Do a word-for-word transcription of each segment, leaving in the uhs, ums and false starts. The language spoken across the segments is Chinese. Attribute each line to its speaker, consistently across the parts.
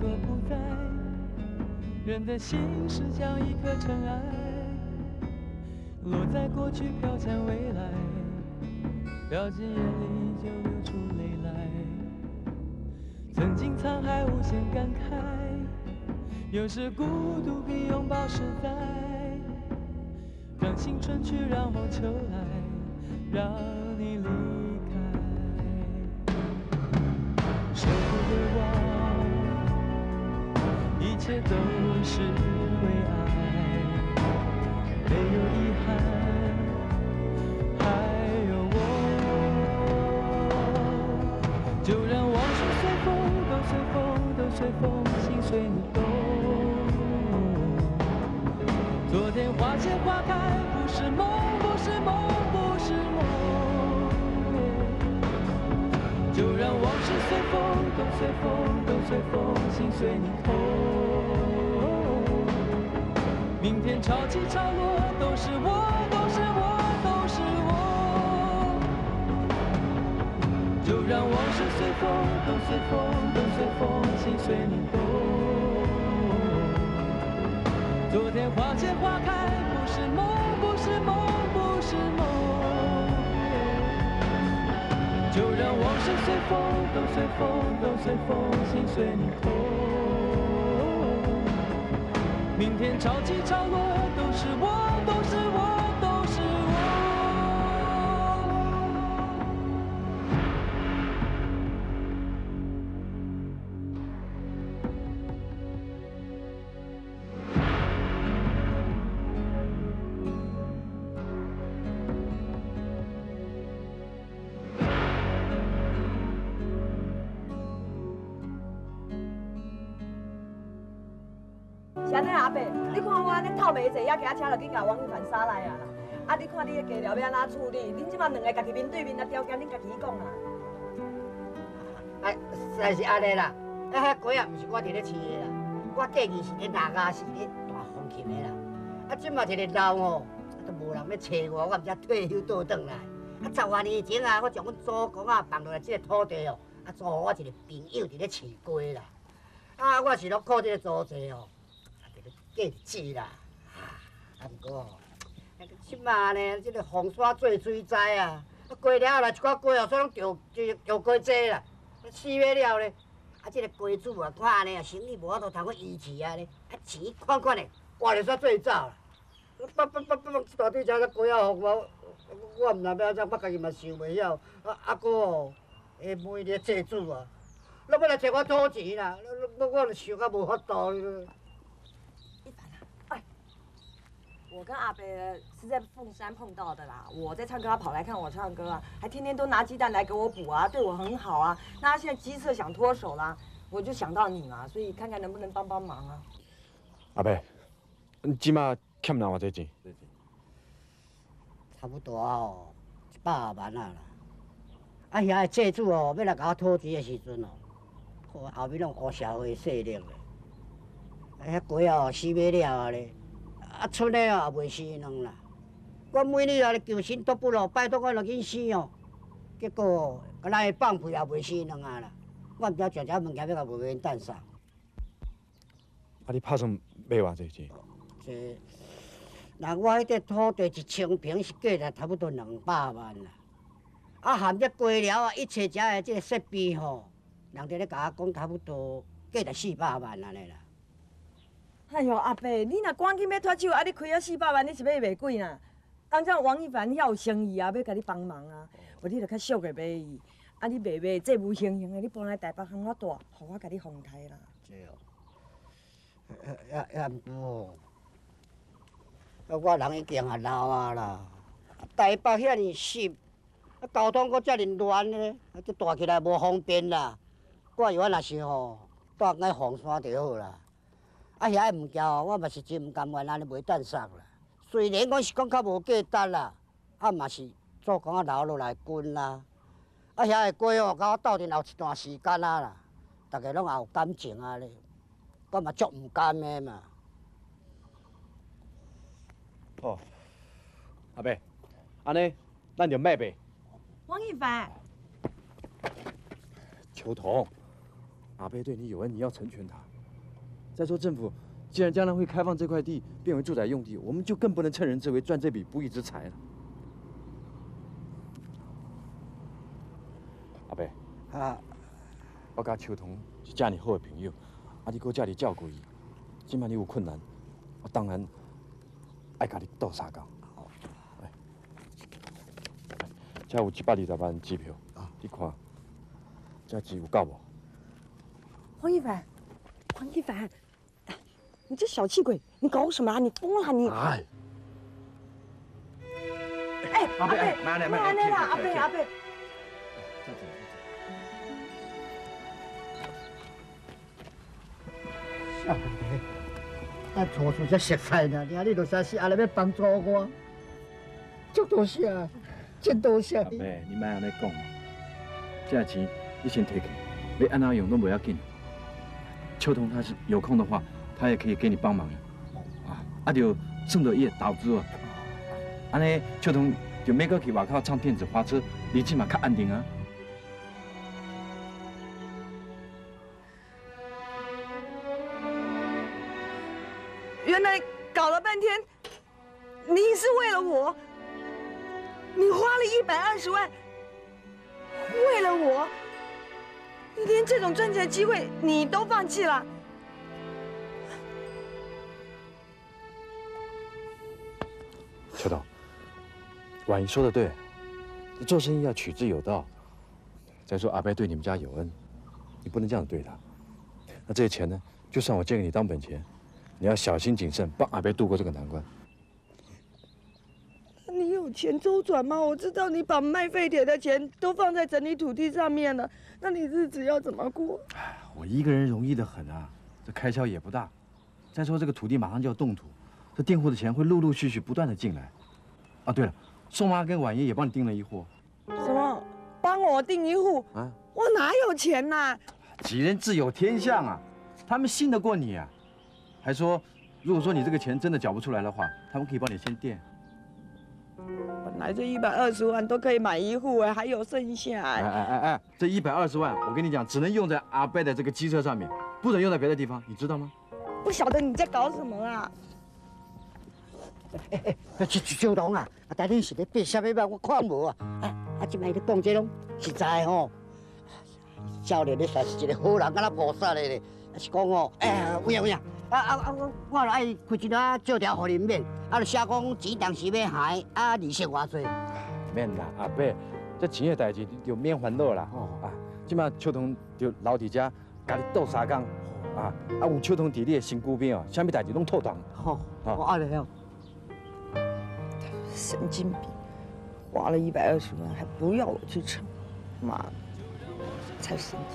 Speaker 1: 所不在。人的心是像一颗尘埃，落在过去，飘向未来，掉进眼里就流出泪来。曾经沧海无限感慨，有时孤独比拥抱实在。让青春去，让梦秋来，让你离开。舍不得忘，一切都是为爱，没有遗憾，还有我。就让往事随风，都随风，都随风，心随你动。昨天花谢花开，不是梦，不是梦，不是梦。就让往事随风，都随风，都随风，心随你痛。明天潮起潮落，都是我，都是我，都是我。就让往事随风，都随风，都随风，心随你动。昨天花谢花开，不是梦，不是梦，不是梦。就让往事随风，都随风，都随风，心随你痛。明天潮起潮落，都是我，都是我，都是我。
Speaker 2: 是安尼阿伯，你看我安尼透袂济，也骑车就紧甲王一凡杀来啊啦！啊，你看你个家了要安怎处理？恁即马两个家己面对面啊，条件恁家己讲啊。
Speaker 3: 哎，实在是安尼啦。啊，遐鸡啊，毋是我伫咧饲的啦，我过去是咧拿家是咧大风琴的啦。啊，即马一个老哦，都无人要找我，我毋才退休倒转来。啊，十外年前啊，我将阮祖公啊放落来即个土地哦，啊，做我一个朋友伫咧饲鸡啦。啊，我是拢靠即个租税哦。过日子啦，啊，不过，即马呢，即个风沙做水灾啊，啊，鸡了来一寡鸡哦，所以拢钓钓钓鸡济啦，死尾了呢，啊，即个鸡主啊，看安尼啊，生意无法度通去维持啊呢，啊，钱款款的，活着煞做走啦，叭叭叭叭，大堆只只鸡啊，互我，我毋知要安怎，我家己嘛想袂晓，啊，啊个哦，下每日债主啊，拢要来摕我土钱啦，我我就想啊无法度。
Speaker 2: 我跟阿北是在凤山碰到的啦，我在唱歌，他跑来看我唱歌啊，还天天都拿鸡蛋来给我补啊，对我很好啊。那他现在机车想脱手啦，我就想到你嘛，所以看看能不能帮帮忙啊。
Speaker 4: 阿伯，你即马欠人偌济钱？
Speaker 3: 差不多哦，一百万啊啦。啊，遐个债主哦，要来甲我讨钱的时阵哦，我后面拢乌社会势力咧。啊，遐鸡哦死尾了啊咧。啊，剩的哦也袂死人啦。我每日啊咧求神托不咯，拜托我落紧死哦。结果啊，咱个放屁也袂死人啊啦。我毋知食食物件要甲卖因蛋啥。
Speaker 4: 啊，你拍算买偌济钱？
Speaker 3: 这，那我迄块土地一千平是价值差不多两百万啦。啊，含这鸡寮啊，一切遮个这个设备吼，人哋咧甲我讲差不多价值四百万安尼啦。
Speaker 2: 哎呦，阿伯，你若赶紧要脱手，啊，你开啊四百万，你是要卖几呐？当这王一凡遐有生意啊，要甲你帮忙啊，我你着较俗的买伊。啊，你卖卖这无形形的，你搬来台北向我住，互我甲你奉台啦。
Speaker 3: 对哦，也也毋过，我人已经也老啊啦，台北遐尼湿，啊交通阁遮尼乱呢，啊这住起来无方便啦。我以为若是吼，住爱凤山就好啦。啊，遐个物件哦，我嘛是真毋甘愿安尼卖蛋杀啦。虽然讲是讲较无价值啦，啊嘛是做工啊留落来滚啦。啊，遐个鸡哦，甲我斗阵后一段时间啊啦，大家拢也有感情啊咧，我嘛足毋甘的嘛。
Speaker 4: 哦，阿伯，安尼咱就卖卖。
Speaker 2: 王一凡，
Speaker 4: 秋桐， 阿贝对你有恩，你要成全他。再说政府既然将来会开放这块地变为住宅用地，我们就更不能趁人之危赚这笔不义之财了。阿贝，
Speaker 3: 啊，
Speaker 4: 我甲秋桐是遮尔好的朋友，啊，你搁遮尔照顾伊，今摆你有困难，我当然爱甲你斗相共。来，这有一百二十万机票，你看，这钱有够无？
Speaker 2: 黄一凡，黄一凡，你这小气鬼，你搞什么啊？你疯了你！
Speaker 4: 哎，
Speaker 2: 哎，
Speaker 4: 阿贝，
Speaker 2: 阿贝，
Speaker 4: 慢点，慢
Speaker 2: 慢
Speaker 4: 点，
Speaker 2: 点啦，阿贝，阿贝。
Speaker 3: 小妹，咱初初才熟悉呢，今日就说是安尼要帮助我，足多谢，真多谢你。
Speaker 4: 阿伯，你莫安尼讲嘛，这钱你先摕去，要安怎用都不要紧。秋桐他是有空的话，他也可以给你帮忙的。啊，啊就算到伊的投资哦，安尼秋桐就免搁去外口唱电子花车，日子嘛较安定啊。
Speaker 2: 原来搞了半天，你是为了我，你花了一百二十万，为了我，你连这种赚钱的机会你都放弃了。
Speaker 4: 秋桐，婉仪说的对，做生意要取之有道。再说阿伯对你们家有恩，你不能这样对他。那这些钱呢，就算我借给你当本钱。你要小心谨慎，帮阿伯度过这个难关。
Speaker 2: 你有钱周转吗？我知道你把卖废铁的钱都放在整理土地上面了，那你日子要怎么过？
Speaker 4: 哎，我一个人容易得很啊，这开销也不大。再说这个土地马上就要动土，这佃户的钱会陆陆续续不断的进来。啊，对了，宋妈跟婉爷也帮你订了一户。
Speaker 2: 什么？帮我订一户？啊？我哪有钱呐？
Speaker 4: 几人自有天相啊，他们信得过你啊。还说，如果说你这个钱真的缴不出来的话，他们可以帮你先垫。
Speaker 2: 本来这一百二十万都可以买一户哎，还有剩下哎。
Speaker 4: 哎哎哎哎，这一百二十万，我跟你讲，只能用在阿伯的这个机车上面，不能用在别的地方，你知道吗？
Speaker 2: 不晓得你在搞什么啊？
Speaker 3: 哎哎，秋秋桐啊，啊，但恁是咧变啥物吧？我看无啊。啊啊，即摆咧讲这拢实在吼。少年你算是一个好人，敢若菩萨咧咧。啊是讲哦，哎，有影有影。啊啊啊！我我就爱开一张借条互恁免，啊，就写讲钱当时要还，啊，利息偌济。
Speaker 4: 免啦，阿伯，这钱的代志你就免烦恼啦。哦啊，即马秋桐就留伫遮，甲你斗相共。啊啊，有秋桐伫你的身躯边哦，啥物代志拢妥当。
Speaker 3: 好，我安尼哦。
Speaker 2: 神经病，花了一百二十万还不要我去撑，妈的，才神经。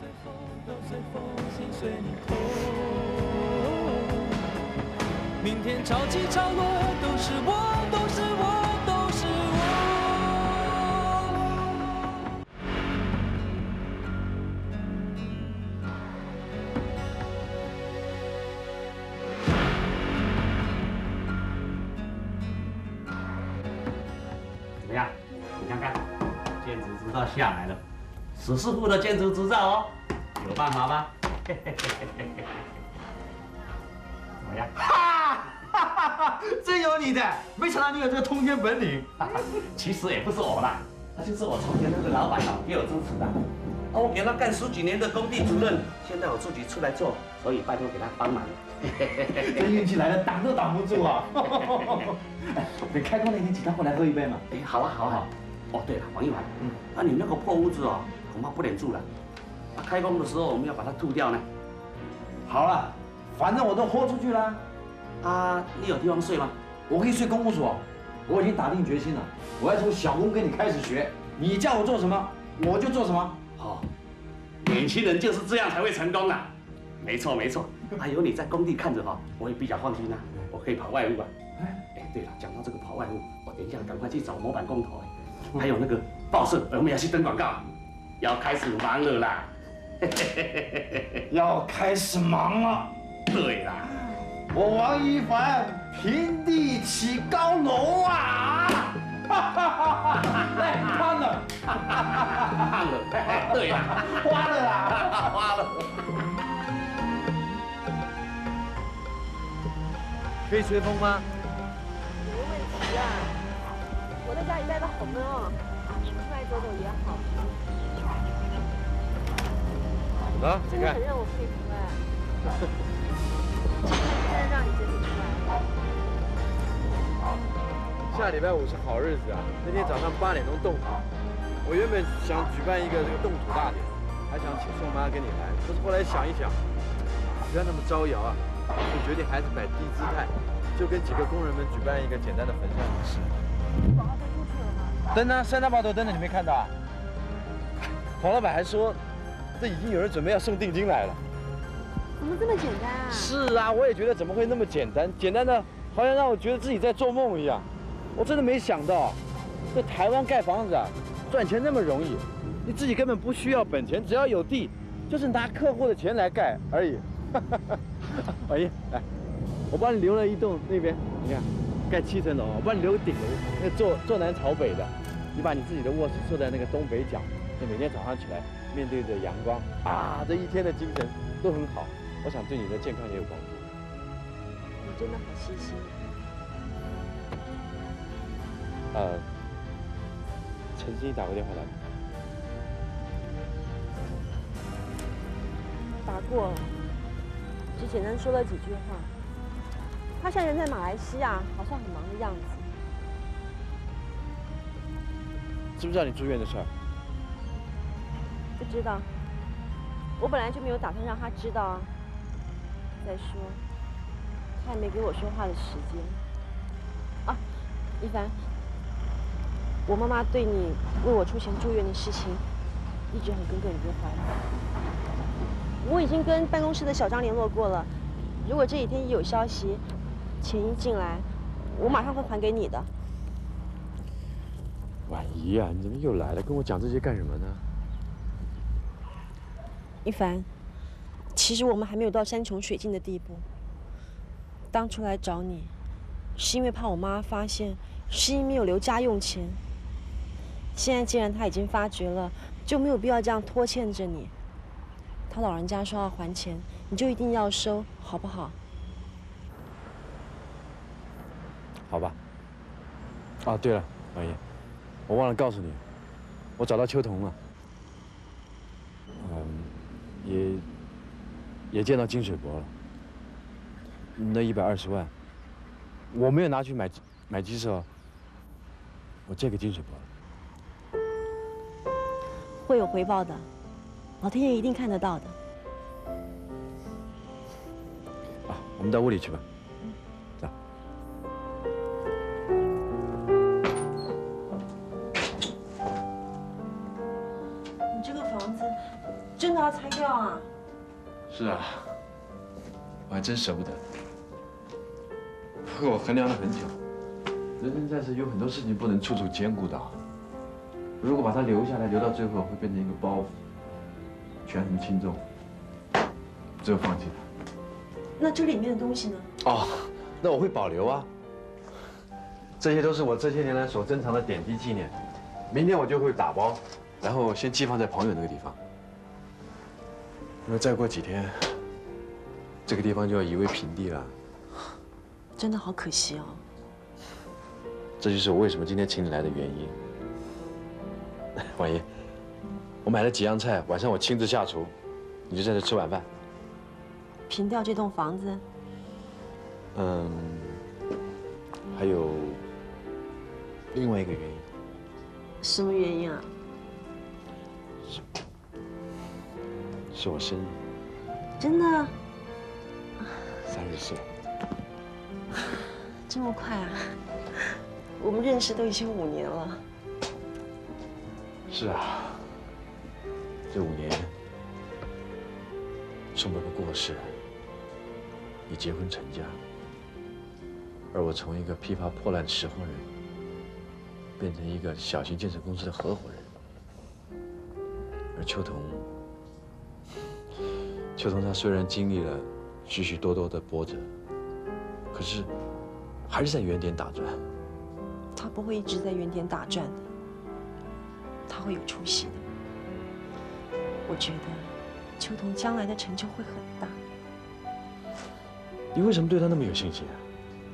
Speaker 1: 明天潮起潮落，都是我，都是我，都是
Speaker 5: 怎么样？你看看，建筑执照下来了，史师傅的建筑执照哦，有办法吧？嘿嘿嘿嘿嘿嘿。怎么样？
Speaker 4: 哈哈哈哈！真有你的，没想到你有这个通天本领。
Speaker 5: 其实也不是我啦，那就是我从前那个老板哦，给我支持的。啊，我给他干十几年的工地主任，现在我自己出来做，所以拜托给他帮忙。
Speaker 4: 这运气来了，挡都挡不住啊！等开工那天，请他过来喝一杯嘛。
Speaker 5: 哎，好啊，好啊，好。哦，对了，王一凡，嗯，啊，你那个破屋子哦，恐怕不能住了。啊，开工的时候我们要把它吐掉呢。
Speaker 4: 好了，反正我都豁出去了。
Speaker 5: 啊，你有地方睡吗？
Speaker 4: 我可以睡公务所，我已经打定决心了，我要从小工跟你开始学。你叫我做什么，我就做什么。
Speaker 5: 哦，年轻人就是这样才会成功啊！没错没错，还有你在工地看着哈，我也比较放心啊，我可以跑外务啊。哎，对了，讲到这个跑外务，我等一下赶快去找模板工头哎，还有那个报社，我们要去登广告，要开始忙了啦。
Speaker 4: 要开始忙了。
Speaker 5: 对啦。
Speaker 4: 我王一凡平地起高楼啊！哎，胖了，
Speaker 5: 胖了，对呀，
Speaker 4: 花了啦，
Speaker 5: 花了。
Speaker 6: 可以吹风吗？
Speaker 7: 没问题啊，我在家里待得好闷哦，出来走走也好。
Speaker 6: 怎么？你看
Speaker 7: 真的很。让我佩服哎。这才真的让你真的出来了。
Speaker 6: 下礼拜五是好日子啊！那天早上八点钟动土，我原本想举办一个这个动土大典，还想请宋妈跟你来，可是后来想一想，不要那么招摇啊，就决定还是摆低姿态，就跟几个工人们举办一个简单的焚香仪式。
Speaker 7: 广告灯出去了吗？
Speaker 6: 灯呢？三大八头灯呢？你没看到啊？黄老板还说，这已经有人准备要送定金来了。
Speaker 7: 怎么这么简单啊？
Speaker 6: 是啊，我也觉得怎么会那么简单？简单的好像让我觉得自己在做梦一样。我真的没想到，在台湾盖房子啊，赚钱那么容易，你自己根本不需要本钱，只要有地，就是拿客户的钱来盖而已。王姨，来，我帮你留了一栋那边，你看，盖七层楼，我帮你留个顶楼，那坐坐南朝北的，你把你自己的卧室设在那个东北角，那每天早上起来面对着阳光啊，这一天的精神都很好。我想对你的健康也有帮助。
Speaker 7: 你真的好细心。
Speaker 6: 呃，陈思怡打过电话来吗？
Speaker 7: 打过了，只简单说了几句话。他现在人在马来西亚，好像很忙的样子。
Speaker 6: 知不知道你住院的事儿？
Speaker 7: 不知道，我本来就没有打算让他知道啊。再说，他也没给我说话的时间。啊，一凡，我妈妈对你为我出钱住院的事情，一直很耿耿于怀。我已经跟办公室的小张联络过了，如果这几天一有消息，钱一进来，我马上会还给你的。
Speaker 6: 婉仪啊，你怎么又来了？跟我讲这些干什么呢？
Speaker 7: 一凡，其实我们还没有到山穷水尽的地步。当初来找你，是因为怕我妈发现诗音没有留家用钱。现在既然她已经发觉了，就没有必要这样拖欠着你。她老人家说要还钱，你就一定要收，好不好？
Speaker 6: 好吧。啊，对了，婉仪，我忘了告诉你，我找到秋桐了。嗯，也也见到金水伯了。那一百二十万，我没有拿去买买鸡舍，我借给金水伯了。
Speaker 7: 会有回报的，老天爷一定看得到的。
Speaker 6: 啊，我们到屋里去吧。走。
Speaker 7: 你这个房子真的要拆掉啊？
Speaker 4: 是啊，我还真舍不得。不过我衡量了很久，人生在世有很多事情不能处处兼顾到。如果把它留下来，留到最后会变成一个包袱，权衡轻重，只有放弃它。
Speaker 7: 那这里面的东西呢？
Speaker 6: 哦，那我会保留啊。这些都是我这些年来所珍藏的点滴纪念。明天我就会打包，然后先寄放在朋友那个地方。因为再过几天，这个地方就要夷为平地了。
Speaker 7: 真的好可惜哦。
Speaker 6: 这就是我为什么今天请你来的原因。婉仪，我买了几样菜，晚上我亲自下厨，你就在这吃晚饭。
Speaker 7: 平掉这栋房子？
Speaker 6: 嗯，还有另外一个原因。
Speaker 7: 什么原因啊？
Speaker 6: 是，是我生日。
Speaker 7: 真的？
Speaker 6: 三十岁。
Speaker 7: 这么快啊？我们认识都已经五年了。
Speaker 6: 是啊，这五年，宋伯伯过世，你结婚成家，而我从一个批发破烂的拾荒人，变成一个小型建设公司的合伙人。而秋桐，秋桐她虽然经历了许许多多的波折，可是还是在原点打转。
Speaker 7: 他不会一直在原点打转的，他会有出息的。我觉得秋桐将来的成就会很大。
Speaker 6: 你为什么对他那么有信心啊？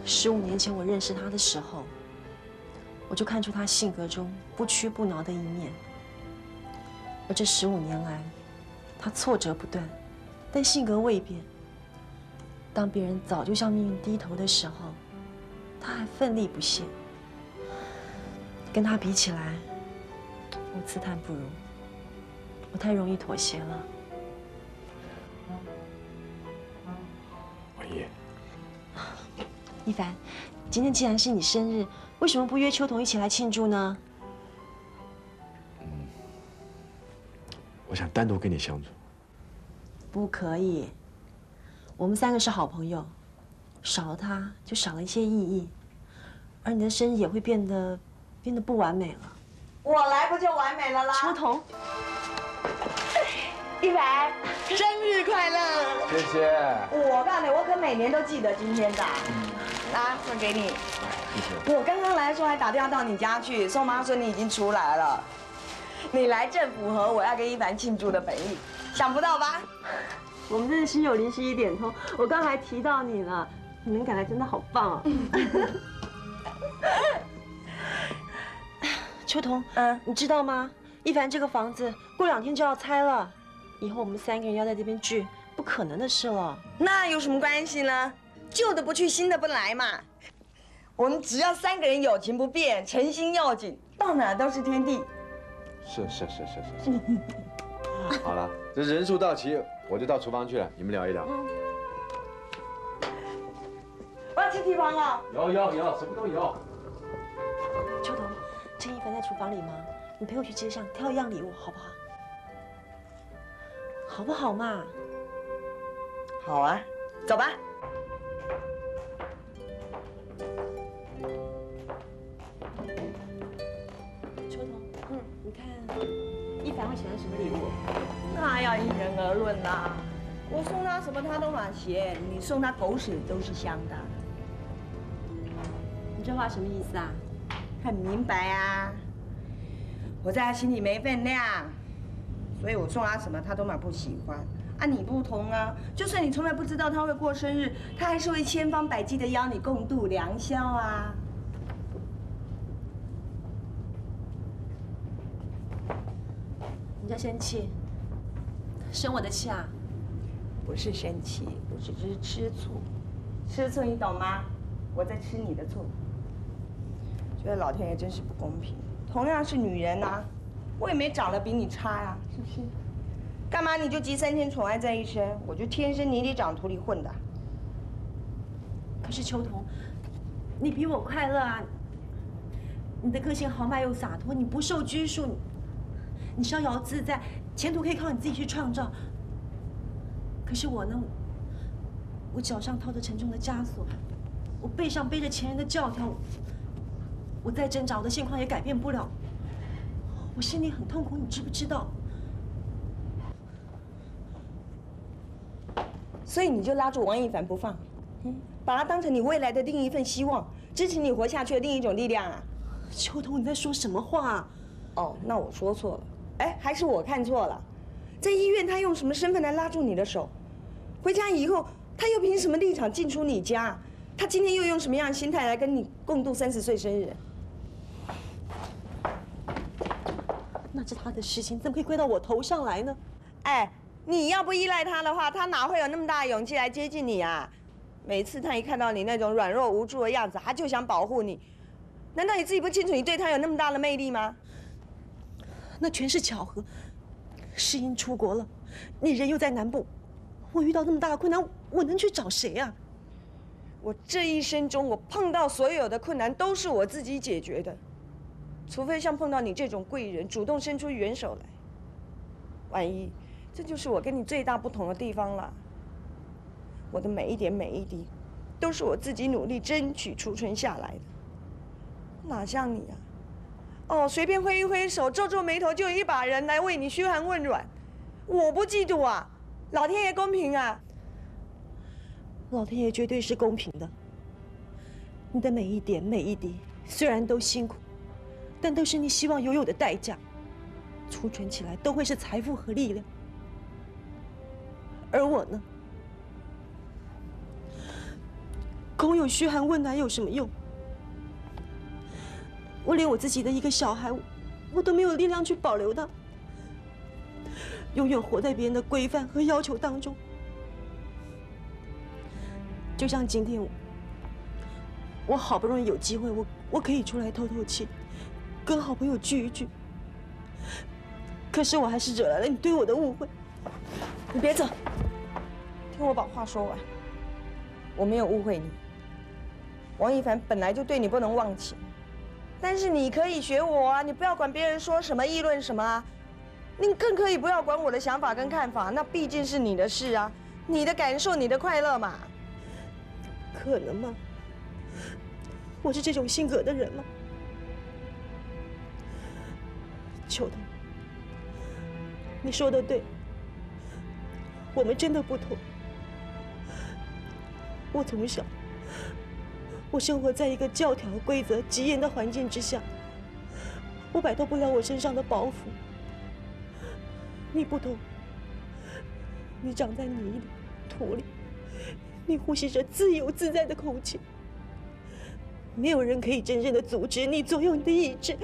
Speaker 7: 十五年前我认识他的时候，我就看出他性格中不屈不挠的一面。而这十五年来，他挫折不断，但性格未变。当别人早就向命运低头的时候，他还奋力不懈。跟他比起来，我自叹不如。我太容易妥协了。
Speaker 6: 文义，
Speaker 7: 一凡，今天既然是你生日，为什么不约秋桐一起来庆祝呢？
Speaker 6: 嗯，我想单独跟你相处。
Speaker 7: 不可以，我们三个是好朋友，少了他就少了一些意义，而你的生日也会变得变得不完美了。
Speaker 2: 我来不就完美了啦？
Speaker 7: 秋桐，
Speaker 2: 一凡，生日快乐！
Speaker 6: 谢谢。
Speaker 2: 我告诉你，我可每年都记得今天的。来，送给你。
Speaker 6: 谢谢。
Speaker 2: 我刚刚来的时候还打电话到你家去，宋妈说你已经出来了。你来正符合我要跟一凡庆祝的本意，想不到吧？
Speaker 7: 我们真的心有灵犀一点通。我刚还提到你了，你能赶来真的好棒啊！秋桐，嗯，你知道吗？一凡这个房子过两天就要拆了，以后我们三个人要在这边聚，不可能的事了。
Speaker 2: 那有什么关系呢？旧的不去，新的不来嘛。我们只要三个人友情不变，诚心要紧，到哪都是天地。
Speaker 6: 是是是是是是。好了，这人数到齐，我就到厨房去了，你们聊一聊。
Speaker 2: 嗯。我要去厨房了。
Speaker 6: 有有有，什么都有。
Speaker 7: 秋桐，趁一凡在厨房里吗？你陪我去街上挑一样礼物，好不好？好不好嘛？
Speaker 2: 好啊，走吧。
Speaker 7: 秋桐，嗯，你看一凡会喜欢什么礼物？
Speaker 2: 那要因人而论啦。我送他什么他都满嫌，你送他狗屎都是香的。
Speaker 7: 你这话什么意思啊？
Speaker 2: 很明白啊，我在他心里没分量，所以我送他什么他都蛮不喜欢。啊，你不同啊，就算你从来不知道他会过生日，他还是会千方百计的邀你共度良宵啊。
Speaker 7: 你在生气？生我的气啊？
Speaker 2: 不是生气，我只是吃醋。吃醋你懂吗？我在吃你的醋。觉得老天爷真是不公平。同样是女人啊，我也没长得比你差呀、啊，是不是？干嘛你就集三千宠爱在一身，我就天生泥里长土里混的。
Speaker 7: 可是秋桐，你比我快乐啊！你的个性豪迈又洒脱，你不受拘束，你你逍遥自在，前途可以靠你自己去创造。可是我呢，我脚上套着沉重的枷锁，我背上背着前人的教条，我再挣扎，我的现况也改变不了。我心里很痛苦，你知不知道？
Speaker 2: 所以你就拉住王一凡不放，嗯，把他当成你未来的另一份希望，支持你活下去的另一种力量啊！
Speaker 7: 秋桐，你在说什么话啊？
Speaker 2: 哦，那我说错了，哎，还是我看错了。在医院，他用什么身份来拉住你的手？回家以后，他又凭什么立场进出你家？他今天又用什么样的心态来跟你共度三十岁生日？
Speaker 7: 那是他的事情，怎么可以归到我头上来呢？
Speaker 2: 哎，你要不依赖他的话，他哪会有那么大的勇气来接近你啊？每次他一看到你那种软弱无助的样子，他就想保护你。难道你自己不清楚你对他有那么大的魅力吗？
Speaker 7: 那全是巧合。世英出国了，你人又在南部，我遇到那么大的困难，我能去找谁啊？
Speaker 2: 我这一生中，我碰到所有的困难都是我自己解决的，除非像碰到你这种贵人主动伸出援手来。万一，这就是我跟你最大不同的地方了。我的每一点每一滴，都是我自己努力争取储存下来的，哪像你啊？哦，随便挥一挥手，皱皱眉头，就有一把人来为你嘘寒问暖。我不嫉妒啊，老天爷公平啊！
Speaker 7: 老天爷绝对是公平的。你的每一点每一滴，虽然都辛苦，但都是你希望拥有的代价，储存起来都会是财富和力量。而我呢， 空有嘘寒问暖有什么用？我连我自己的一个小孩，我都没有力量去保留他，永远活在别人的规范和要求当中。就像今天我，我好不容易有机会，我我可以出来透透气，跟好朋友聚一聚。可是我还是惹来了你对我的误会。
Speaker 2: 你别走，听我把话说完。我没有误会你，王一凡本来就对你不能忘情，但是你可以学我啊，你不要管别人说什么议论什么啊，你更可以不要管我的想法跟看法，那毕竟是你的事啊，你的感受，你的快乐嘛。
Speaker 7: 可能吗？我是这种性格的人吗？秋桐，你说的对，我们真的不同。我从小，我生活在一个教条、规则极严的环境之下，我摆脱不了我身上的包袱。你不同，你长在泥里、土里，你呼吸着自由自在的空气，没有人可以真正的阻止你、左右你的意志。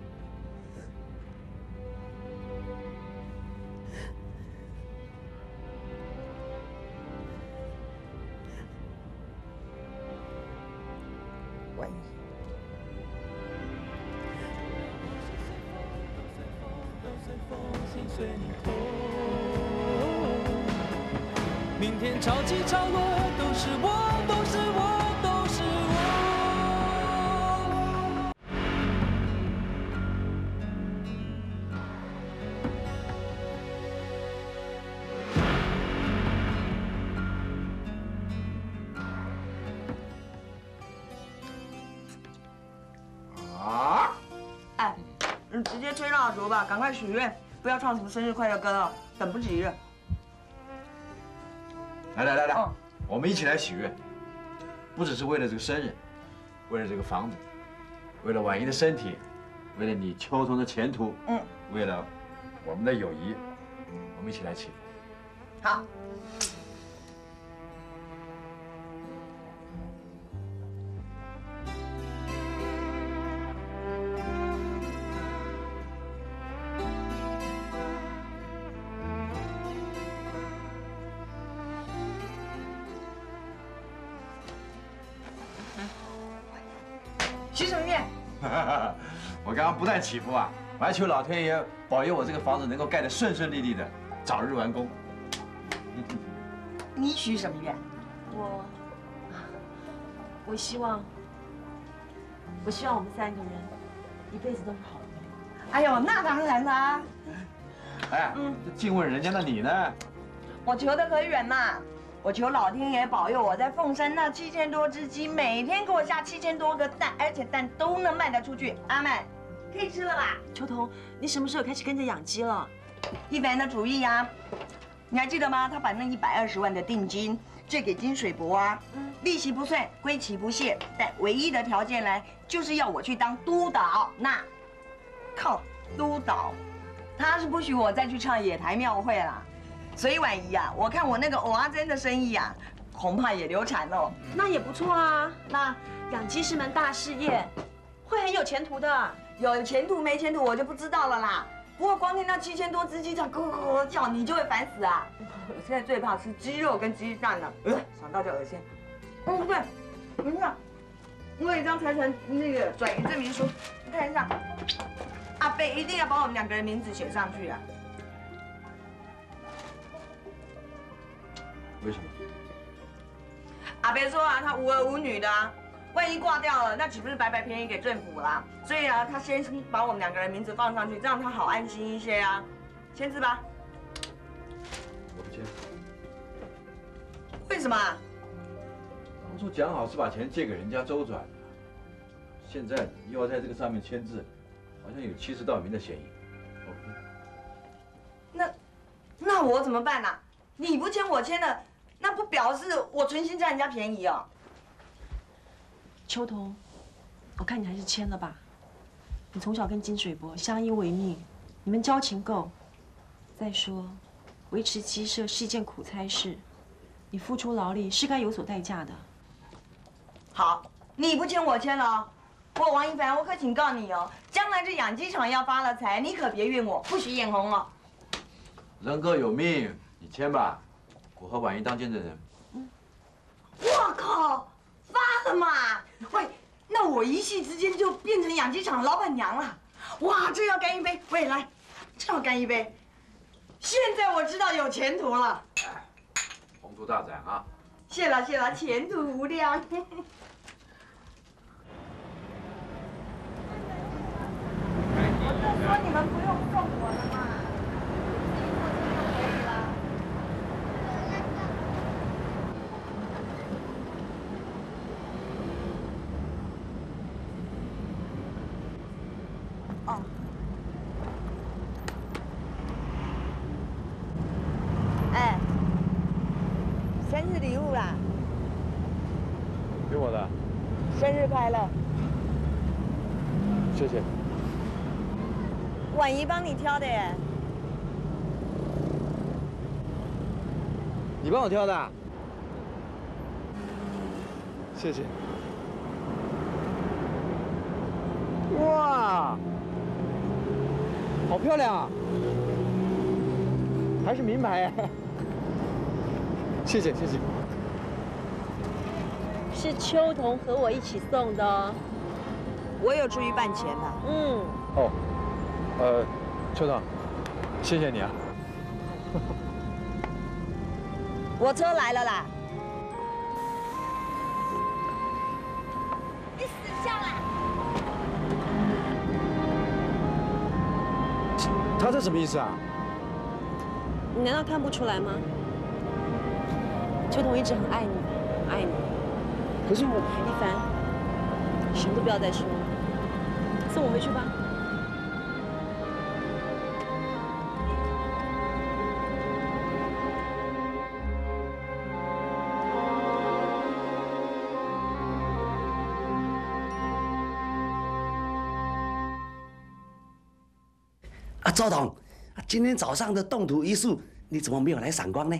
Speaker 2: 万一，
Speaker 1: 明天潮起潮落，都是我，都是我，都是我。
Speaker 2: 啊！哎，你直接吹蜡烛吧，赶快许愿，不要唱什么生日快乐歌了，等不及了。
Speaker 4: 来来来来，
Speaker 2: 嗯
Speaker 4: 我们一起来许愿，不只是为了这个生日，为了这个房子，为了婉仪的身体，为了你秋桐的前途，
Speaker 2: 嗯，
Speaker 4: 为了我们的友谊，我们一起来祈福。
Speaker 2: 好。许什么愿？
Speaker 4: 我刚刚不但祈福啊，我还求老天爷保佑我这个房子能够盖得顺顺利利的，早日完工。
Speaker 2: 你许什么愿？
Speaker 7: 我，我希望，我希望我们三个人一辈子都是好朋友。
Speaker 2: 哎呦，那当然啦，
Speaker 4: 哎，
Speaker 2: 嗯
Speaker 4: 这尽问人家，那你呢？
Speaker 2: 我求的可远嘛。我求老天爷保佑我在凤山那七千多只鸡，每天给我下七千多个蛋，而且蛋都能卖得出去。阿曼，可以吃了吧？
Speaker 7: 秋桐，你什么时候开始跟着养鸡了？
Speaker 2: 一凡的主意啊，你还记得吗？他把那一百二十万的定金借给金水伯啊，
Speaker 7: 嗯
Speaker 2: 利息不算，归期不谢，但唯一的条件呢，就是要我去当督导。那靠督导，他是不许我再去唱野台庙会啦。所以婉仪啊，我看我那个蚵仔煎的生意啊，恐怕也流产了。
Speaker 7: 那也不错啊，那养鸡是门大事业，会很有前途的。
Speaker 2: 有前途没前途我就不知道了啦。不过光听那七千多只鸡这样咯咯咯叫，你就会烦死啊！我现在最怕吃鸡肉跟鸡蛋了，呃，想到就恶心。嗯，对，等一下，我有一张财产那个转移证明书，你看一下。阿贝一定要把我们两个人名字写上去啊！
Speaker 4: 为什么？
Speaker 2: 阿贝说啊，他无儿无女的啊，万一挂掉了，那岂不是白白便宜给政府啦？所以啊，他先把我们两个人名字放上去，这样他好安心一些啊。签字吧。
Speaker 4: 我不签。
Speaker 2: 为什么？
Speaker 4: 当初讲好是把钱借给人家周转的，现在又要在这个上面签字，好像有欺世盗名的嫌疑。我不签。
Speaker 2: 那那我怎么办呢、啊？你不签我签的，那不表示我存心占人家便宜哦。
Speaker 7: 秋桐，我看你还是签了吧。你从小跟金水伯相依为命，你们交情够。再说，维持鸡舍是一件苦差事，你付出劳力是该有所代价的。
Speaker 2: 好，你不签我签了哦。不过王一凡，我可警告你哦，将来这养鸡场要发了财，你可别怨我，不许眼红哦。
Speaker 4: 人各有命，你签吧，我和婉仪当见证人。
Speaker 2: 我靠，发了嘛！喂，那我一夕之间就变成养鸡场老板娘了。哇，这要干一杯！喂，来，这要干一杯。现在我知道有前途了。
Speaker 4: 宏图大展啊！
Speaker 2: 谢了谢了，前途无量。我就说你们不用送我了嘛，自己过去就可以了。哦。哎，生日礼物啦！
Speaker 6: 给我的，
Speaker 2: 生日快乐！
Speaker 6: 谢谢。
Speaker 2: 婉仪帮你挑的耶。
Speaker 6: 你帮我挑的啊？谢谢。哇，好漂亮啊！还是名牌哎。谢谢谢谢。
Speaker 7: 是秋桐和我一起送的哦。
Speaker 2: 我有出去办钱的。
Speaker 7: 嗯。
Speaker 6: 哦，呃，秋桐，谢谢你啊。
Speaker 2: 我车来了啦。你死相啦！
Speaker 6: 他这什么意思啊？
Speaker 7: 你难道看不出来吗？秋桐一直很爱你，很爱你。
Speaker 6: 可是我，
Speaker 7: 一凡，什么都不要再说了，送我回去吧。
Speaker 5: 啊，周董，今天早上的动土一术，你怎么没有来赏光呢？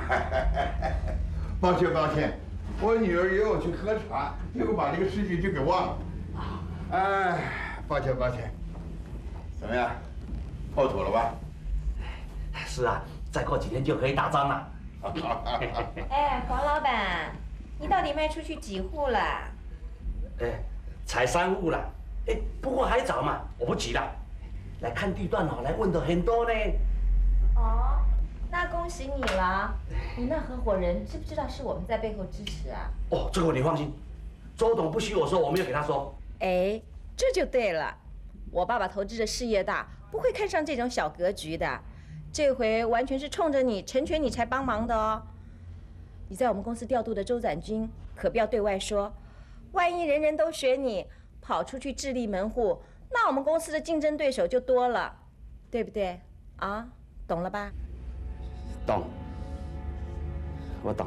Speaker 8: 抱歉抱歉，我女儿约我去喝茶，结果把这个事情就给忘了。哎，抱歉抱歉。怎么样，破土了吧？
Speaker 5: 是啊，再过几天就可以打仗了。
Speaker 9: 哎，黄老板，你到底卖出去几户了？
Speaker 5: 哎，才三户了。哎，不过还早嘛，我不急了。来看地段哦，来问的很多呢。
Speaker 9: 哦，那恭喜你了。你那合伙人知不知道是我们在背后支持啊？
Speaker 5: 哦，这个你放心，周董不许我说，我没有给他说。
Speaker 9: 哎，这就对了。我爸爸投资的事业大，不会看上这种小格局的。这回完全是冲着你成全你才帮忙的哦。你在我们公司调度的周展军，可不要对外说，万一人人都学你，跑出去自立门户。那我们公司的竞争对手就多了，对不对？啊，懂了吧？
Speaker 5: 懂，我懂。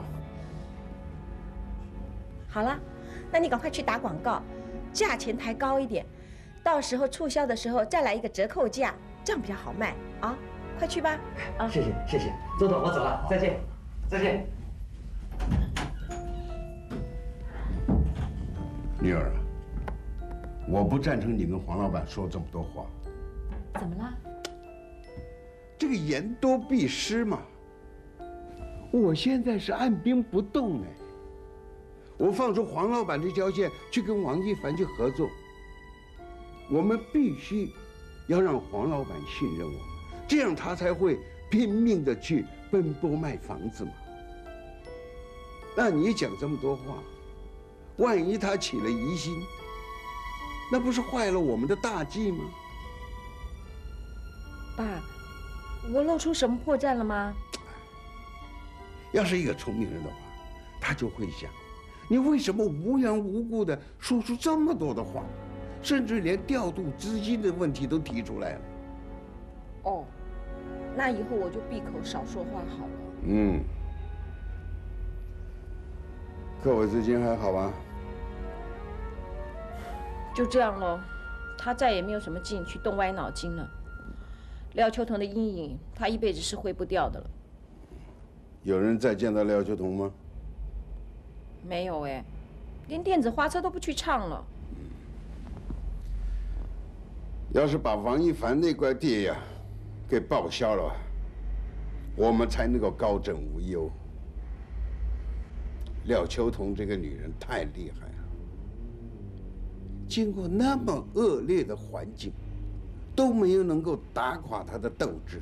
Speaker 9: 好了，那你赶快去打广告，价钱抬高一点，到时候促销的时候再来一个折扣价，这样比较好卖啊！快去吧。
Speaker 5: 啊，谢谢谢谢，周董，我走了，再见，再见。
Speaker 8: 女儿啊。我不赞成你跟黄老板说这么多话。
Speaker 9: 怎么了？
Speaker 8: 这个言多必失嘛。我现在是按兵不动哎，我放出黄老板这条线去跟王一凡去合作。我们必须要让黄老板信任我们，这样他才会拼命的去奔波卖房子嘛。那你讲这么多话，万一他起了疑心，那不是坏了我们的大计吗？
Speaker 9: 爸，我露出什么破绽了吗？
Speaker 8: 要是一个聪明人的话，他就会想，你为什么无缘无故的说出这么多的话，甚至连调度资金的问题都提出来了。
Speaker 9: 哦，那以后我就闭口少说话好了。
Speaker 8: 嗯，各位资金还好吧？
Speaker 9: 就这样喽，他再也没有什么劲去动歪脑筋了。廖秋桐的阴影，他一辈子是挥不掉的了。
Speaker 8: 有人再见到廖秋桐吗？
Speaker 9: 没有哎， 连电子花车都不去唱了。
Speaker 8: 要是把王一凡那块地呀给报销了，我们才能够高枕无忧。廖秋桐这个女人太厉害了，经过那么恶劣的环境，都没有能够打垮她的斗志。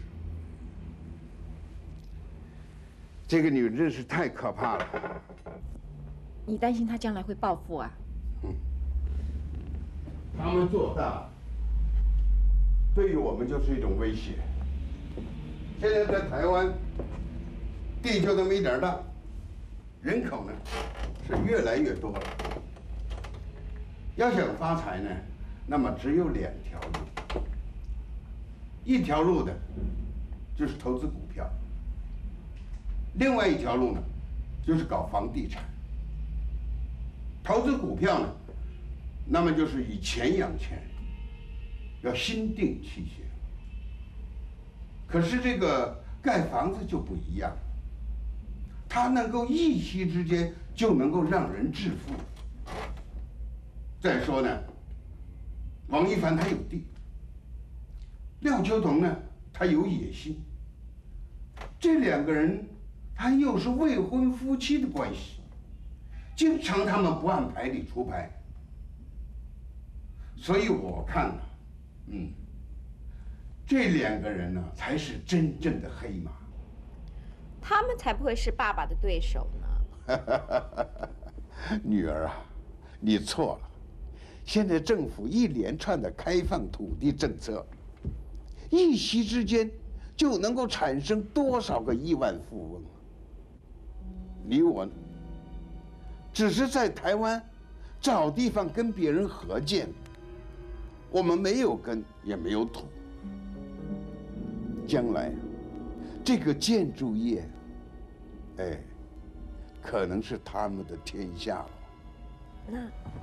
Speaker 8: 这个女人真是太可怕了。
Speaker 9: 你担心她将来会报复啊？
Speaker 8: 嗯，他们做大，对于我们就是一种威胁。现在在台湾，地就那么一点大，人口呢是越来越多了。要想发财呢，那么只有两条路。一条路呢，就是投资股票；另外一条路呢，就是搞房地产。投资股票呢，那么就是以钱养钱，要心定气协。可是这个盖房子就不一样，它能够一夕之间就能够让人致富。再说呢，王一凡他有地，廖秋桐呢他有野心，这两个人他又是未婚夫妻的关系，经常他们不按牌理出牌，所以我看呢，嗯。这两个人呢，才是真正的黑马。
Speaker 9: 他们才不会是爸爸的对手呢。
Speaker 8: 女儿啊，你错了。现在政府一连串的开放土地政策，一夕之间就能够产生多少个亿万富翁？你我呢，只是在台湾找地方跟别人合建，我们没有根，也没有土。将来，这个建筑业，哎，可能是他们的天下了。
Speaker 9: 那，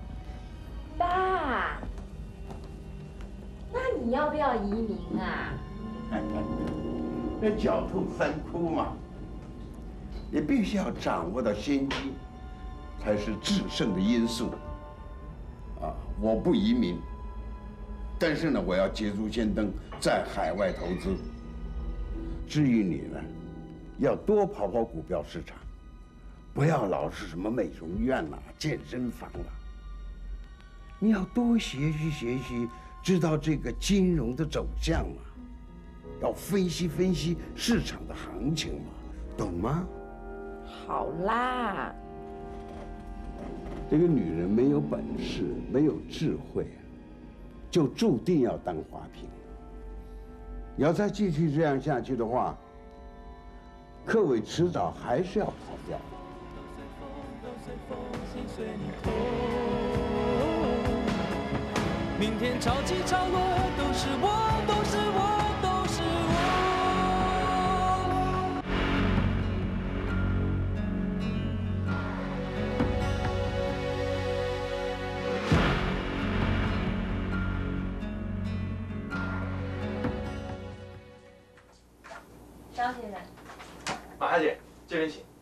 Speaker 9: 爸，那你要不要移民啊？
Speaker 8: 那狡兔三窟嘛，你必须要掌握到先机，才是制胜的因素。啊，我不移民，但是呢，我要捷足先登，在海外投资。至于你呢，要多跑跑股票市场，不要老是什么美容院啦、健身房啦。你要多学习学习，知道这个金融的走向嘛，要分析分析市场的行情嘛，懂吗？
Speaker 9: 好啦。
Speaker 8: 这个女人没有本事，没有智慧，就注定要当花瓶。你要再继续这样下去的话，柯伟迟早还是要跑掉。
Speaker 1: 明天潮起潮落，都是我，都是我，都是我。
Speaker 7: 张先生，
Speaker 6: 马小姐，这边请。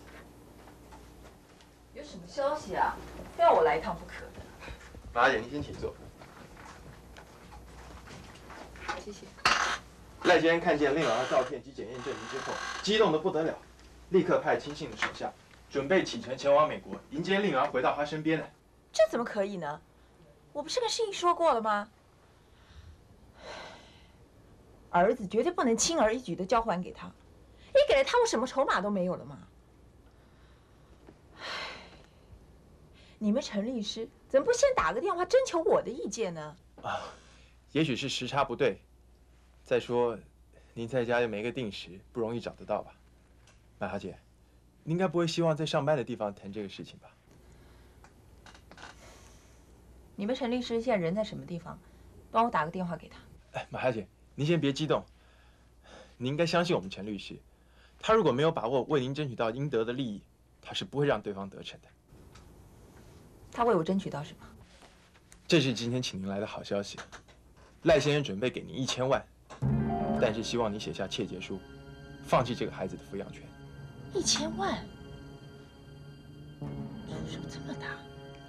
Speaker 7: 有什么消息啊？非要我来一趟不可的。
Speaker 6: 马小姐，您先请坐。
Speaker 7: 谢谢。
Speaker 6: 赖先生看见令郎的照片及检验证明之后，激动得不得了，立刻派亲信的手下准备启程前往美国，迎接令郎回到他身边呢。
Speaker 7: 这怎么可以呢？我不是跟世英说过了吗？儿子绝对不能轻而易举地交还给他，你给了他，我什么筹码都没有了吗？你们陈律师怎么不先打个电话征求我的意见呢？
Speaker 6: 啊，也许是时差不对。再说，您在家又没个定时，不容易找得到吧？马小姐，您应该不会希望在上班的地方谈这个事情吧？
Speaker 7: 你们陈律师现在人在什么地方？帮我打个电话给他。
Speaker 6: 哎，马小姐，您先别激动，您应该相信我们陈律师，他如果没有把握为您争取到应得的利益，他是不会让对方得逞的。
Speaker 7: 他为我争取到什么？
Speaker 6: 这是今天请您来的好消息，赖先生准备给您一千万，但是希望你写下切结书，放弃这个孩子的抚养权。
Speaker 7: 一千万，出手这么大？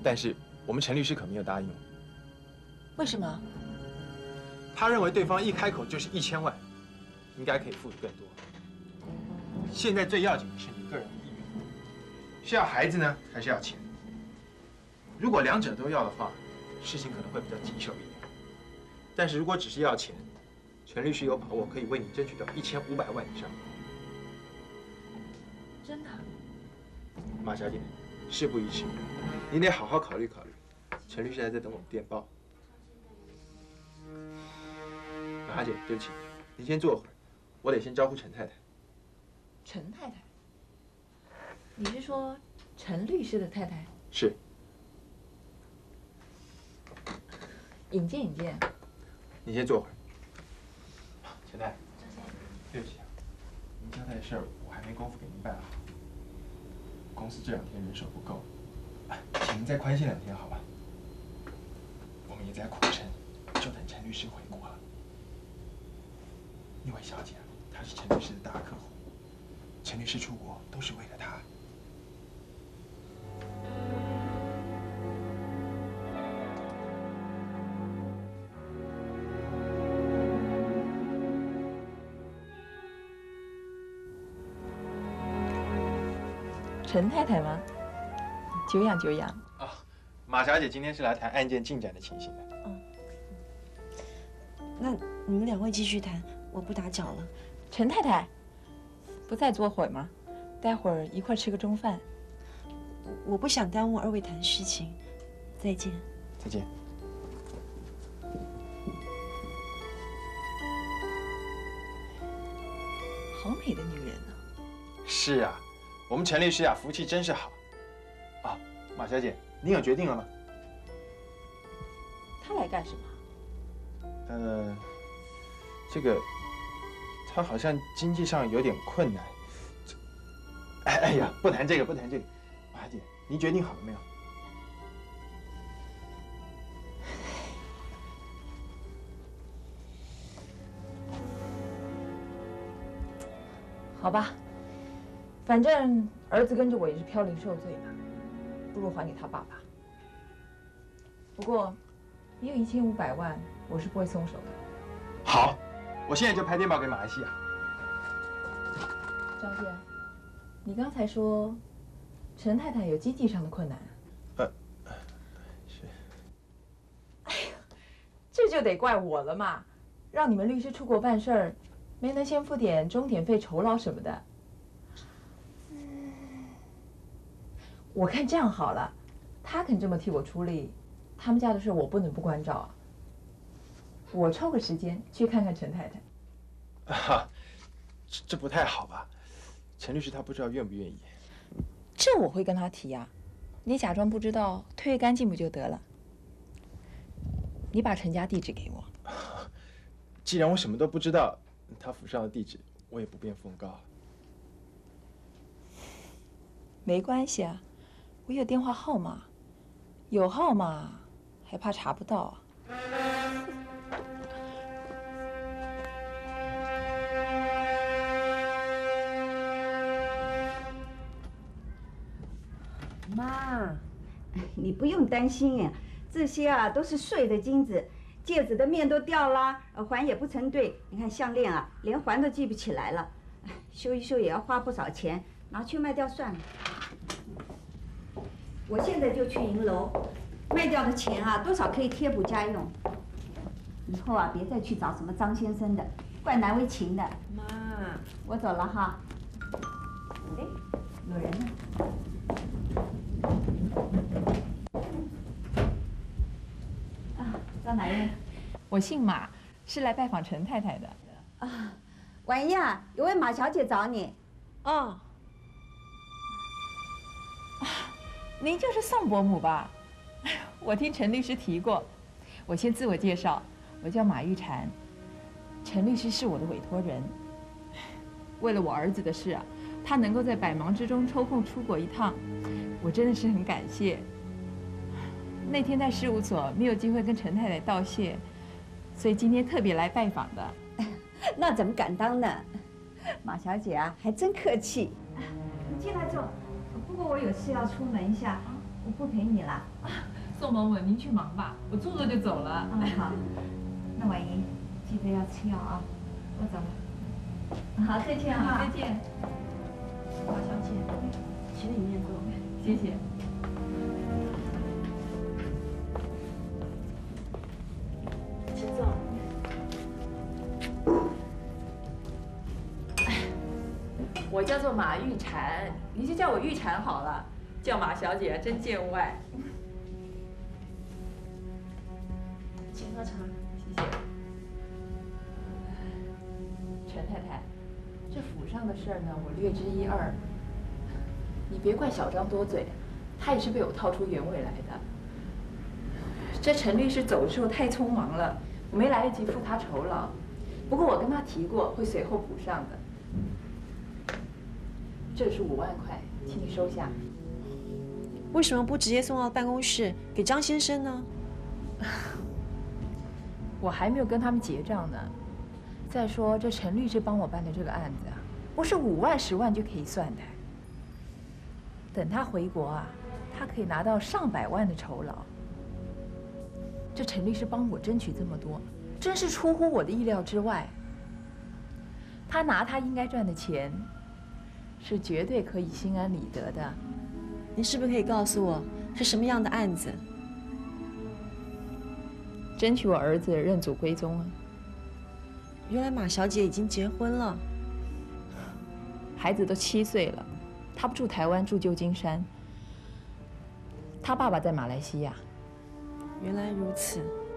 Speaker 10: 但是我们陈律师可没有答应。
Speaker 7: 为什么？
Speaker 10: 他认为对方一开口就是一千万，应该可以付的更多。现在最要紧的是你个人的意愿，是要孩子呢，还是要钱？如果两者都要的话，事情可能会比较棘手一点。但是如果只是要钱，陈律师有把握可以为你争取到一千五百万以上。
Speaker 7: 真的？
Speaker 10: 马小姐，事不宜迟，你得好好考虑考虑。陈律师还在等我们电报。马小姐，对不起，您先坐会儿，我得先招呼陈太太。
Speaker 11: 陈太太？你是说陈律师的太太？
Speaker 10: 是。
Speaker 11: 引荐引荐。
Speaker 10: 你先坐会儿。陈太太，对不起啊，您交代的事儿我还没功夫给您办好。公司这两天人手不够，请您再宽限两天好吧？我们也在苦撑，就等陈律师回国了。那位小姐，她是陈律师的大客户，陈律师出国都是为了她。
Speaker 11: 陈太太吗？久仰久仰。
Speaker 10: 啊，马小姐今天是来谈案件进展的情形的。
Speaker 7: 嗯。那你们两位继续谈，我不打搅了。
Speaker 11: 陈太太，不再坐会吗？待会儿一块吃个中饭。
Speaker 7: 我不想耽误二位谈事情。再见。
Speaker 10: 再见。
Speaker 11: 好美的女人啊！
Speaker 10: 是啊。我们陈律师啊，福气真是好。啊，马小姐，您有决定了吗？
Speaker 11: 他来干什么？
Speaker 10: 呃，这个，他好像经济上有点困难。哎哎呀，不谈这个，不谈这个。马小姐，您决定好了没有？
Speaker 11: 好吧。反正儿子跟着我也是飘零受罪嘛，不如还给他爸爸。不过，也有一千五百万，我是不会松手的。
Speaker 10: 好，我现在就拍电报给马来西亚。
Speaker 11: 张健，你刚才说陈太太有经济上的困难。
Speaker 10: 呃，是。
Speaker 11: 哎呀，这就得怪我了嘛，让你们律师出国办事儿，没能先付点钟点费、酬劳什么的。我看这样好了，他肯这么替我出力，他们家的事我不能不关照啊。我抽个时间去看看陈太太。
Speaker 10: 啊，这这不太好吧？陈律师他不知道愿不愿意。
Speaker 11: 这我会跟他提呀，你假装不知道，退干净不就得了？你把陈家地址给我。
Speaker 10: 既然我什么都不知道，他府上的地址我也不便奉告。
Speaker 11: 没关系啊。我有电话号码，有号码还怕查不到啊？
Speaker 12: 妈，你不用担心呀，这些啊都是碎的金子，戒指的面都掉啦，耳环也不成对，你看项链啊，连环都系不起来了，修一修也要花不少钱，拿去卖掉算了。我现在就去银楼，卖掉的钱啊，多少可以贴补家用。以后啊，别再去找什么张先生的，怪难为情的。妈，我走了哈。哎，有人呢。啊，找哪位？
Speaker 11: 我姓马，是来拜访陈太太的。
Speaker 12: 啊，婉仪啊，有位马小姐找你。
Speaker 11: 哦。您就是宋伯母吧？我听陈律师提过。我先自我介绍，我叫马玉婵，陈律师是我的委托人。为了我儿子的事啊，他能够在百忙之中抽空出国一趟，我真的是很感谢。那天在事务所没有机会跟陈太太道谢，所以今天特别来拜访的。
Speaker 12: 那怎么敢当呢？马小姐啊，还真客气。你进来坐。不过我有事要出门一下啊。 我不陪你了。
Speaker 11: 宋某某，您去忙吧，我坐坐就走了。
Speaker 12: 嗯，好。那婉莹，记得要吃药啊。我走了。好，再见哈。
Speaker 11: 再见。
Speaker 2: 马小姐，请里面坐。
Speaker 11: 谢谢。
Speaker 2: 请坐。
Speaker 11: 我叫做马玉婵，你就叫我玉婵好了。叫马小姐真见外。
Speaker 2: 请喝茶。
Speaker 11: 谢谢。陈太太，这府上的事儿呢，我略知一二。你别怪小张多嘴，他也是被我套出原委来的。这陈律师走的时候太匆忙了，我没来得及付他酬劳。不过我跟他提过，会随后补上的。这是五万块，请你收下。
Speaker 7: 为什么不直接送到办公室给张先生呢？
Speaker 11: 我还没有跟他们结账呢。再说这陈律师帮我办的这个案子啊，不是五万十万就可以算的。等他回国啊，他可以拿到上百万的酬劳。这陈律师帮我争取这么多，真是出乎我的意料之外。他拿他应该赚的钱，是绝对可以心安理得的。
Speaker 7: 您是不是可以告诉我是什么样的案子？
Speaker 11: 争取我儿子认祖归宗啊！
Speaker 7: 原来马小姐已经结婚了，
Speaker 11: 孩子都七岁了，她不住台湾，住旧金山。她爸爸在马来西亚。
Speaker 7: 原来如此。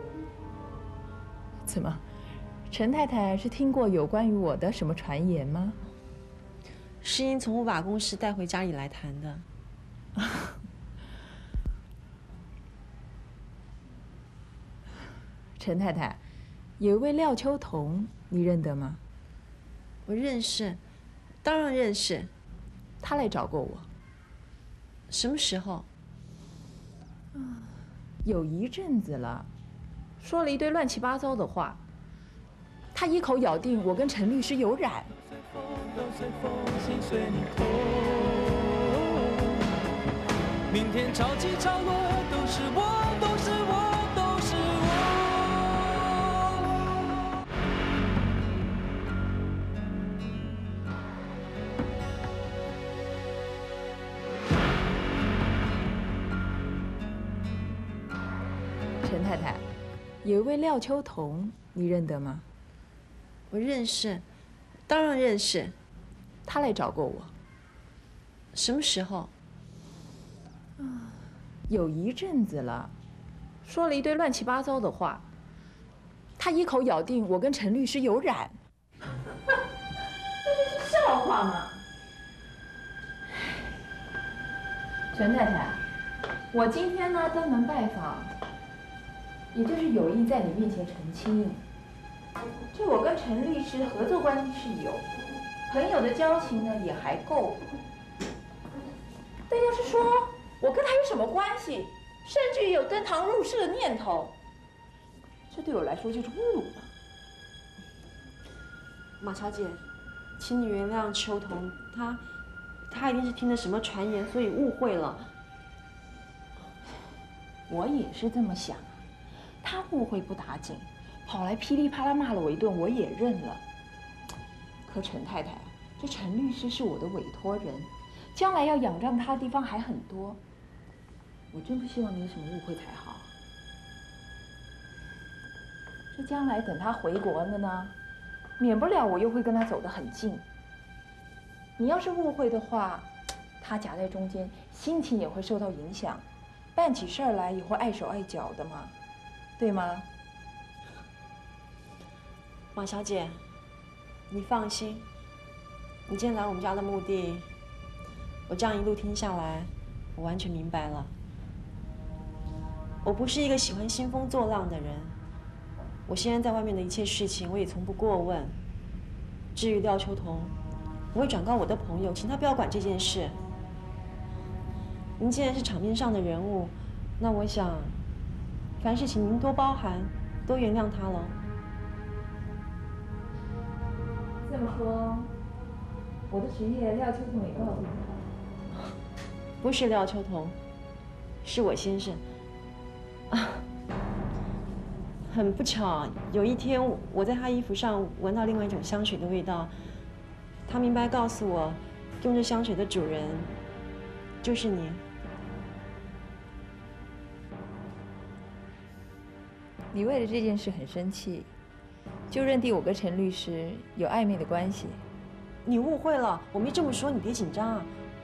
Speaker 11: 怎么，陈太太是听过有关于我的什么传言吗？
Speaker 7: 是因从我把公事带回家里来谈的。
Speaker 11: 陈太太，有一位廖秋彤，你认得吗？
Speaker 7: 我认识，当然认识。
Speaker 11: 他来找过我。
Speaker 7: 什么时候？
Speaker 11: 有一阵子了，说了一堆乱七八糟的话。他一口咬定我跟陈律师有染。
Speaker 1: 明天潮起潮落，都是我，都是我，都是我。
Speaker 11: 陈太太，有一位廖秋彤，你认得吗？
Speaker 7: 我认识，当然认识。
Speaker 11: 他来找过我。
Speaker 7: 什么时候？
Speaker 11: 有一阵子了，说了一堆乱七八糟的话。他一口咬定我跟陈律师有染。这是笑话吗？陈太太，我今天呢登门拜访，也就是有意在你面前澄清，这我跟陈律师合作关系是有，朋友的交情呢也还够。但要是说我跟他有什么关系，甚至于有登堂入室的念头，这对我来说就是侮辱了。
Speaker 7: 马小姐，请你原谅秋彤，她她一定是听了什么传言，所以误会了。
Speaker 11: 我也是这么想，他误会不打紧，跑来噼里啪啦骂了我一顿，我也认了。可陈太太，这陈律师是我的委托人，将来要仰仗他的地方还很多，我真不希望你有什么误会才好。这将来等他回国了呢，免不了我又会跟他走得很近。你要是误会的话，他夹在中间，心情也会受到影响，办起事儿来也会碍手碍脚的嘛，对吗？
Speaker 7: 马小姐，你放心，你今天来我们家的目的，我这样一路听下来，我完全明白了。我不是一个喜欢兴风作浪的人，我现在在外面的一切事情，我也从不过问。至于廖秋彤，我会转告我的朋友，请他不要管这件事。您既然是场面上的人物，那我想，凡事请您多包涵，多原谅他喽。
Speaker 11: 这么说，我的职业廖秋彤也告诉你了？
Speaker 7: 不是廖秋彤， 是我先生。啊，很不巧，有一天我在他衣服上闻到另外一种香水的味道，他明白告诉我，用这香水的主人就是你。
Speaker 11: 你为了这件事很生气，就认定我跟陈律师有暧昧的关系。
Speaker 7: 你误会了，我没这么说，你别紧张啊。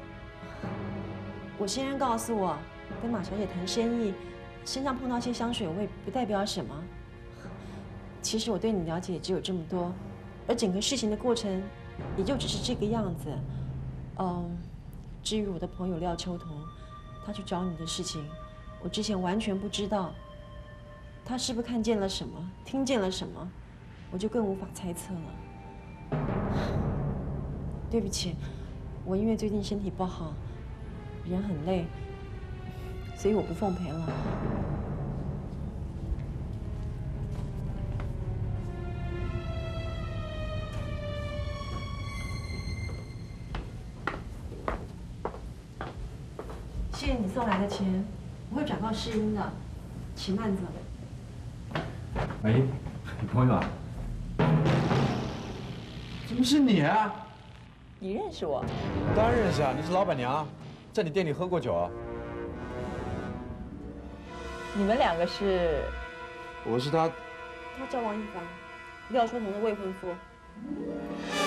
Speaker 7: 我先生告诉我，跟马小姐谈生意，身上碰到些香水味，不代表什么。其实我对你了解也只有这么多，而整个事情的过程，也就只是这个样子。嗯，至于我的朋友廖秋桐，他去找你的事情，我之前完全不知道。他是不是看见了什么，听见了什么，我就更无法猜测了。对不起，我因为最近身体不好，人很累，所以我不奉陪了。谢谢你送来的钱，我会转告世英的，请慢走。
Speaker 4: 喂，你朋友啊？怎么是你啊？
Speaker 11: 你认识我？
Speaker 6: 当然认识啊，你是老板娘，在你店里喝过酒啊。
Speaker 11: 你们两个是？
Speaker 6: 我是他。
Speaker 7: 他叫王一凡，廖秋桐的未婚夫。